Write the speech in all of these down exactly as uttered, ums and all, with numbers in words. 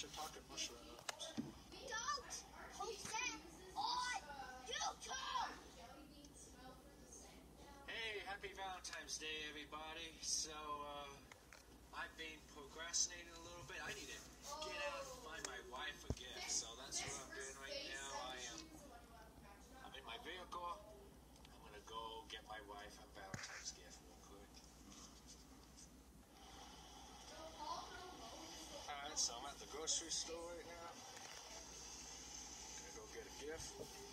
Start talking mushrooms. Don't! Who said on YouTube? Hey, happy Valentine's Day, everybody. So, uh, I've been procrastinating a little bit. I need to get out and find my wife a gift. So that's what I'm doing right now. I am, I'm in my vehicle. I'm going to go get my wife a Valentine's gift real quick. Alright, so I'm at the grocery store right now. Gonna go get a gift.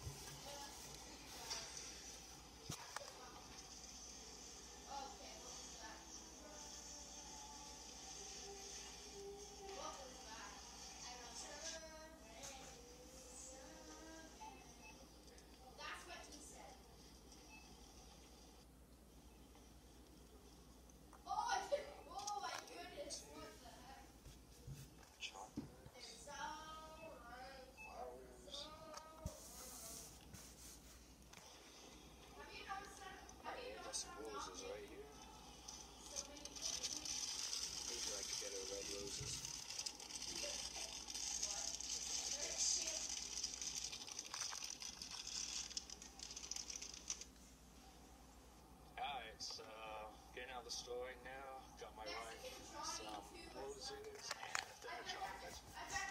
Some roses right here. Maybe I could get her red roses. Alright, so getting out of the store right now. Got my wife some roses and their chocolate.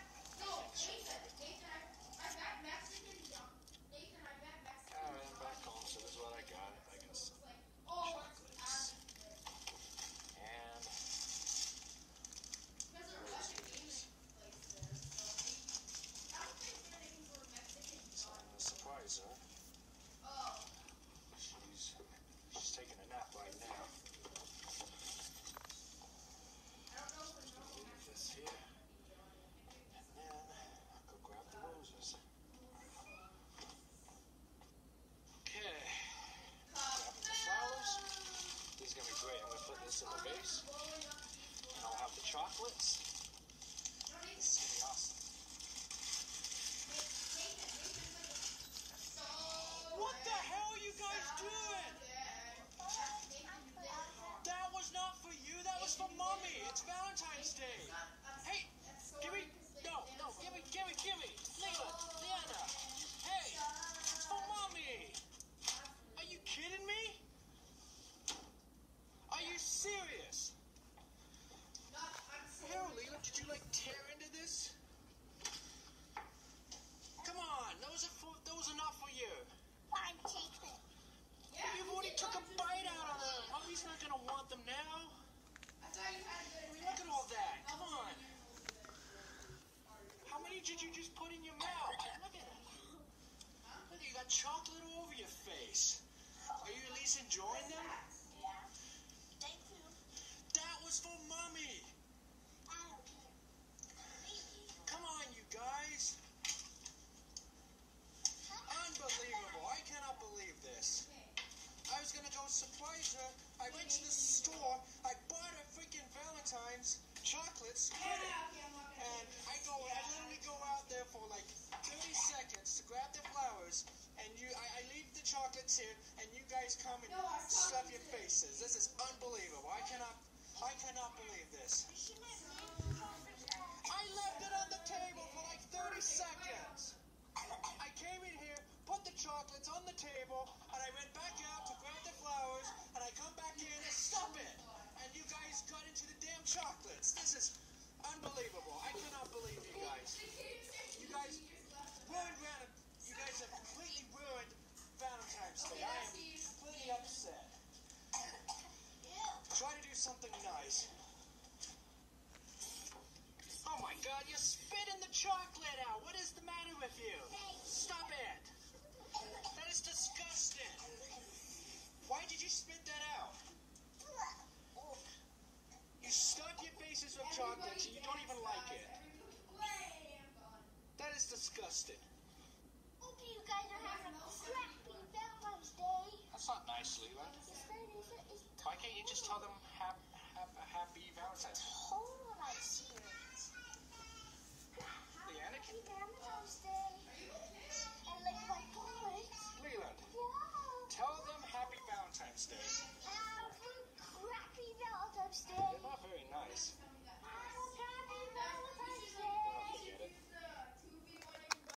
Alright, I'm back home, so this is what I got. I got some chocolates and roses. So I'm gonna surprise her. She's she's taking a nap right now. Leave this here, and then I'll go grab the roses. Okay. Grabbing the flowers. This is gonna be great. I'm gonna put this in the vase, and I'll have the chocolates. This is gonna be awesome. What the hell are you guys doing? That was not for you. That was for Mommy. It's Valentine's Day. Hey, give me. No, no, give me, give me, give me. Leila, Leanna. Hey, it's for Mommy. Are you kidding me? Are you serious? Hell, Leila, did you like tear into this? Come on, those are for, those are not for you. Fine, take them. You've already took a bite out of them. Mommy's not gonna want them now. I mean, look at all that. Come on. How many did you just put in your mouth? Look at it. Look, you got chocolate all over your face. Are you at least enjoying them? Yeah. Thank you. That was for Mommy. I don't care. Come on, you guys. Unbelievable. I cannot believe this. I was gonna go surprise her. I went to the store. I bought her freaking Valentine's chocolates. And I go, I literally go out there for like thirty seconds to grab the flowers. And you, I, I leave the chocolates here, and you guys come and stuff your faces. This is unbelievable. I cannot, I cannot believe this. I left it on the table for like thirty seconds. I came in here, put the chocolates on the table, and I went back out to grab the flowers, and I come back in and stop it. And you guys got into the damn chocolates. This is unbelievable. I cannot believe you guys. You guys ruined Valentine's. You guys have completely ruined Valentine's Day. I am completely upset. Try to do something nice. Oh my God, you're spitting the chocolate out. What is the matter with you? Stop it. That is disgusting. Why did you spit that out? You stuff your faces with chocolate and you don't even like it. That is disgusting. Okay, you guys are having a crappy Valentine's Day. That's not nice, Leland. Why can't you just tell them hap, hap, happy Valentine's? Hold on, serious. Leanna, Happy Valentine's Day. And like my cards. Leland, Yeah. tell them happy Valentine's Day.